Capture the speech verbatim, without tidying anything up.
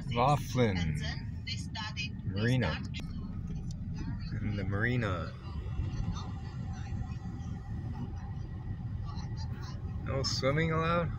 Laughlin Marina. And the marina. No swimming allowed?